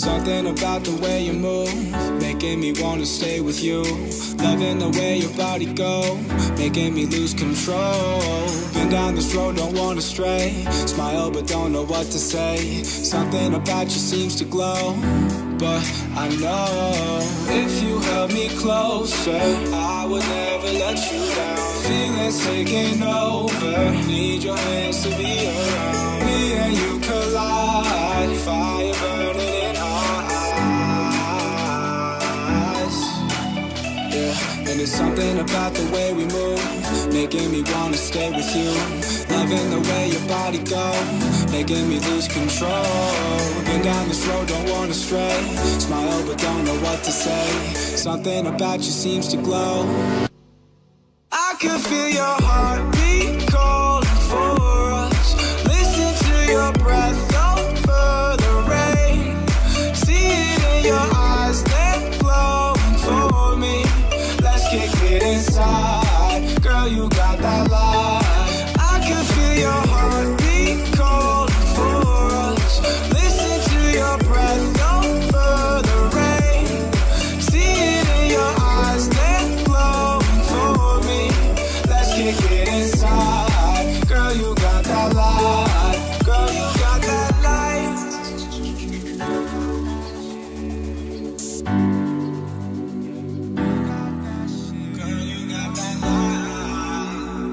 Something about the way you move, making me wanna stay with you. Loving the way your body go, making me lose control. Been down this road, don't wanna stray. Smile but don't know what to say. Something about you seems to glow, but I know if you held me closer, I would never let you down. Feelings taking over, need your hands to be around. Me and you collide, fire burning in our eyes. Yeah, and it's something about the way we move, making me wanna stay with you. Loving the way your body go, making me lose control. Been down this road, don't wanna stray. Smile but don't know what to say. Something about you seems to glow. I can feel your heartbeat calling for us. Listen to your breath over the rain. See it in your eyes, they're glowing for me. Let's kick it inside, girl, you got that light. I can feel your heartbeat calling for us. Listen to your breath over the rain. See it in your eyes, they're glowing for me. Let's kick it inside, girl, you got that light. Girl, you got that light. Girl, you got that light.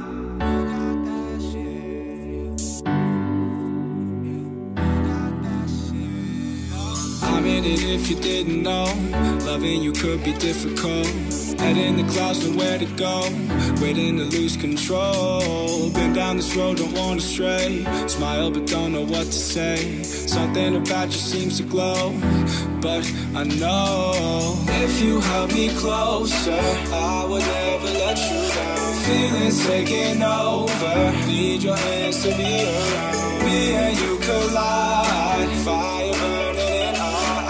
I'm in it if you didn't know. Loving you could be difficult. Head in the clouds, nowhere to go. Waiting to lose control. Been down this road, don't wanna stray. Smile but don't know what to say. Something about you seems to glow, but I know if you held me closer, I would never let you down. Feelings taking over, need your hands to be around. Me and you collide, fire burning in our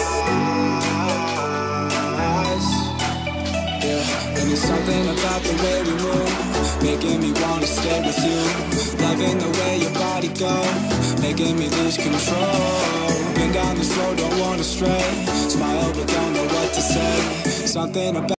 eyes. Yeah, and it's something about the way we move, making me wanna stay with you. Loving the way your body go, making me lose control. Been down this road, don't wanna stray. Smile but don't know what to say. Something about